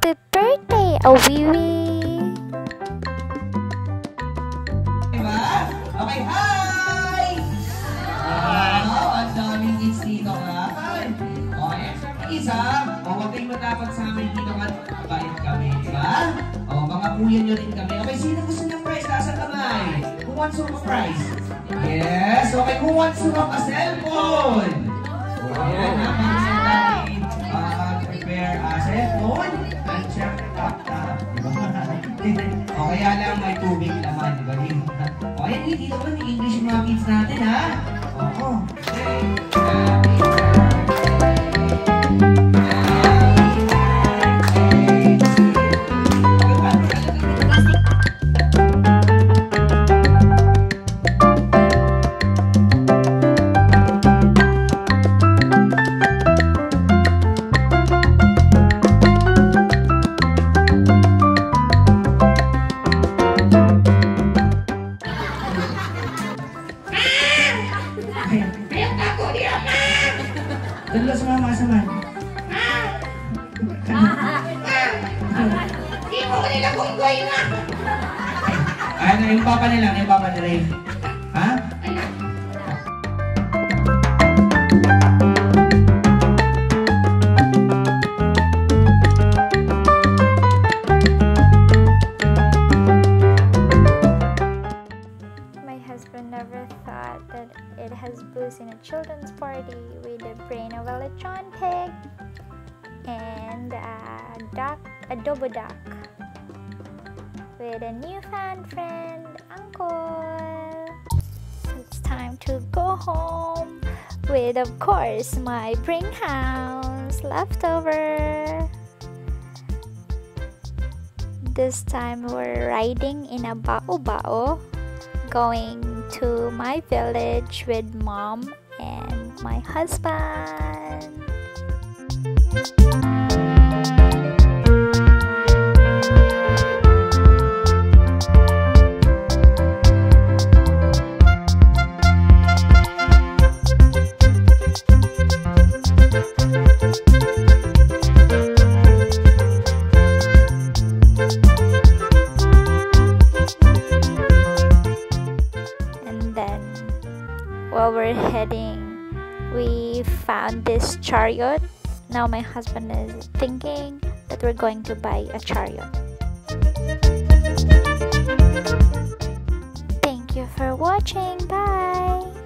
Happy birthday, AWEEWEE! Diba? Okay, hi! Ang daming kids dito ka. Okay, isa, huwag kayong matapag sa amin dito nga bait kami, diba? Mga kuya nyo rin kami. Okay, sino gusto ng prize? Nasa kamay. Who wants to have a prize? Yes, okay, who wants to have a cellphone? Ayan, natin prepare a cellphone and check laptop. O kaya lang may tubig naman, diba? O ayan, dito ba ni English yung mga kids natin, ha? Oo. Dalo sa mga masaman. Hindi mo kanila kung gawin na. Ano, yung papa nila, ha? My husband never thought that it has booze in a children's party with the brain of a lechon pig and a adobo duck with a newfound friend, Uncle. It's time to go home with, of course, my bring house leftover. This time we're riding in a bao-bao, going to my village with Mom and my husband. While we're heading, we found this chariot. Now my husband is thinking that we're going to buy a chariot. Thank you for watching. Bye.